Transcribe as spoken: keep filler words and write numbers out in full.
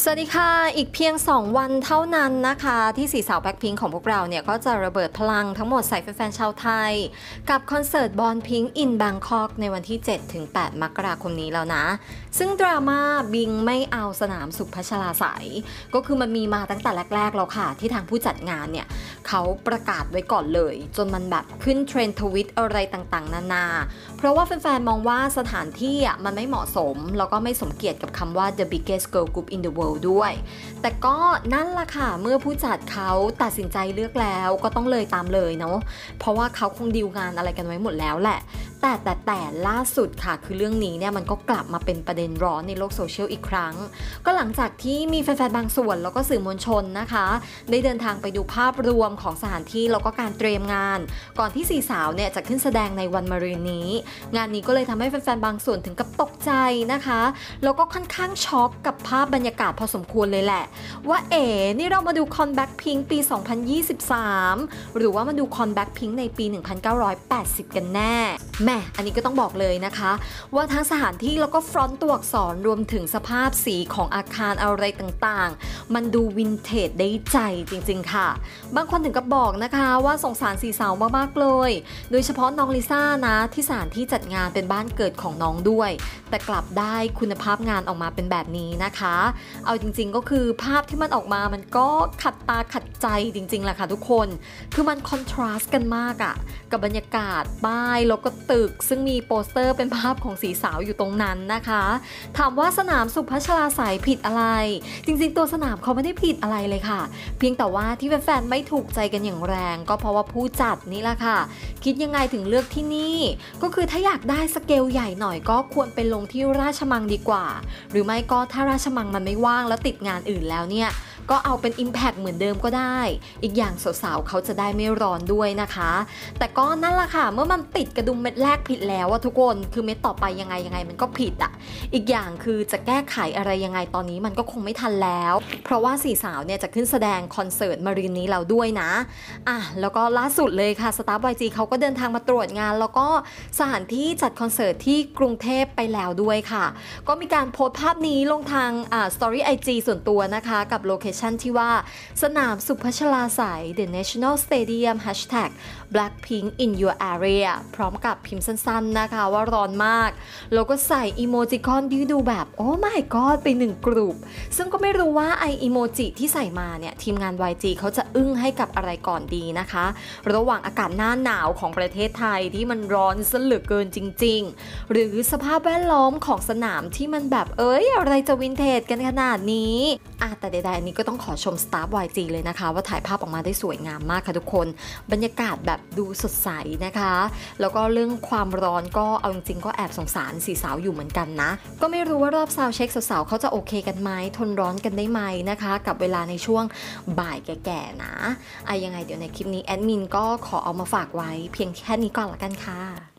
สวัสดีค่ะอีกเพียงสองวันเท่านั้นนะคะที่สี่สาวแบล็คพิงค์ของพวกเราเนี่ยก็จะระเบิดพลังทั้งหมดใส่แฟนๆชาวไทยกับคอนเสิร์ตบอร์นพิงค์อินแบงคอกในวันที่ เจ็ดถึงแปด มกราคมนี้แล้วนะซึ่งดราม่าบิงไม่เอาสนามสุพัชราไสยก็คือมันมีมาตั้งแต่แรกๆแล้วค่ะที่ทางผู้จัดงานเนี่ยเขาประกาศไว้ก่อนเลยจนมันแบบขึ้นเทรนด์ทวิตอะไรต่างๆนานาเพราะว่าแฟนๆมองว่าสถานที่อ่ะมันไม่เหมาะสมแล้วก็ไม่สมเกียรติกับคำว่า the biggest girl group in the world ด้วยแต่ก็นั่นล่ะค่ะเมื่อผู้จัดเขาตัดสินใจเลือกแล้วก็ต้องเลยตามเลยเนาะเพราะว่าเขาคงดีลงานอะไรกันไว้หมดแล้วแหละแต่แต่แต่ล่าสุดค่ะคือเรื่องนี้เนี่ยมันก็กลับมาเป็นประเด็นร้อนในโลกโซเชียลอีกครั้งก็หลังจากที่มีแฟนๆบางส่วนแล้วก็สื่อมวลชนนะคะได้เดินทางไปดูภาพรวมของสถานที่แล้วก็การเตรียมงานก่อนที่สี่สาวเนี่ยจะขึ้นแสดงในวันมะรืนนี้งานนี้ก็เลยทำให้แฟนๆบางส่วนถึงกับตกใจนะคะแล้วก็ค่อนข้างช็อกกับภาพบรรยากาศพอสมควรเลยแหละว่าเอ๋นี่เรามาดูคอนแบ็คพิงค์ปีสองพันยี่สิบสามหรือว่ามาดูคอนแบ็คพิงค์ในปีหนึ่งพันเก้าร้อยแปดสิบกันแน่แม่อันนี้ก็ต้องบอกเลยนะคะว่าทั้งสถานที่แล้วก็ฟรอนต์ตัวอักษรรวมถึงสภาพสีของอาคารอะไรต่างๆมันดูวินเทจได้ใจจริงๆค่ะบางคนถึงกับบอกนะคะว่าสงสารสี่สาวมากๆเลยโดยเฉพาะน้องลิซ่านะที่สถานที่จัดงานเป็นบ้านเกิดของน้องด้วยแต่กลับได้คุณภาพงานออกมาเป็นแบบนี้นะคะเอาจริงๆก็คือภาพที่มันออกมามันก็ขัดตาขัดใจจริงๆแหละค่ะทุกคนคือมันคอนทราสต์กันมากอะกับบรรยากาศป้ายแล้วก็ตึกซึ่งมีโปสเตอร์เป็นภาพของสีสาวอยู่ตรงนั้นนะคะถามว่าสนามสุพัชราไสยผิดอะไรจริงๆตัวสนามเขาไม่ได้ผิดอะไรเลยค่ะเพียงแต่ว่าที่แฟนๆไม่ถูกใจกันอย่างแรงก็เพราะว่าผู้จัดนี่แหละค่ะคิดยังไงถึงเลือกที่นี่ก็คือถ้าอยากได้สเกลใหญ่หน่อยก็ควรไปลงที่ราชมังดีกว่าหรือไม่ก็ถ้าราชมังมันไม่ว่างแล้วติดงานอื่นแล้วเนี่ยก็เอาเป็น Impact เหมือนเดิมก็ได้อีกอย่างสาวๆเขาจะได้ไม่ร้อนด้วยนะคะแต่ก็นั่นแหละค่ะเมื่อมันติดกระดุมเม็ดแรกผิดแล้วอะทุกคนคือเม็ดต่อไปยังไงยังไงมันก็ผิดอะอีกอย่างคือจะแก้ไขอะไรยังไงตอนนี้มันก็คงไม่ทันแล้วเพราะว่าสี่สาวเนี่ยจะขึ้นแสดงคอนเสิร์ตมารืนนี้เราด้วยนะอ่ะแล้วก็ล่าสุดเลยค่ะ Star วาย จี เขาก็เดินทางมาตรวจงานแล้วก็สถานที่จัดคอนเสิร์ตที่กรุงเทพไปแล้วด้วยค่ะก็มีการโพสต์ภาพนี้ลงทางอ่า Story ไอ จี ส่วนตัวนะคะกับโลเคชั่นที่ว่าสนามสุพัชราไสย The National Stadium Hashtag Blackpink in your area พร้อมกับพิมพ์สั้นๆนะคะว่าร้อนมากแล้วก็ใส่อีโมจิคอนที่ดูแบบโอ้ my god ไปหนึ่งกลุ่มซึ่งก็ไม่รู้ว่าไออีโมจิที่ใส่มาเนี่ยทีมงาน วาย จี เขาจะอึ้งให้กับอะไรก่อนดีนะคะระหว่างอากาศหน้าหนาวของประเทศไทยที่มันร้อนซะเหลือเกินจริงๆหรือสภาพแวดล้อมของสนามที่มันแบบเอ้ยอะไรจะวินเทจกันขนาดนี้อ่ะแต่ใดๆอันนี้ก็ต้องขอชม Star วาย จี เลยนะคะว่าถ่ายภาพออกมาได้สวยงามมากค่ะทุกคนบรรยากาศแบบดูสดใสนะคะแล้วก็เรื่องความร้อนก็เอาจริงๆก็แอบสงสารสี่สาวอยู่เหมือนกันนะก็ไม่รู้ว่ารอบซาวเช็คสาวๆเขาจะโอเคกันไหมทนร้อนกันได้ไหมนะคะกับเวลาในช่วงบ่ายแก่ๆนะอ่ะยังไงเดี๋ยวในคลิปนี้แอดมินก็ขอเอามาฝากไว้เพียงแค่นี้ก่อนละกันค่ะ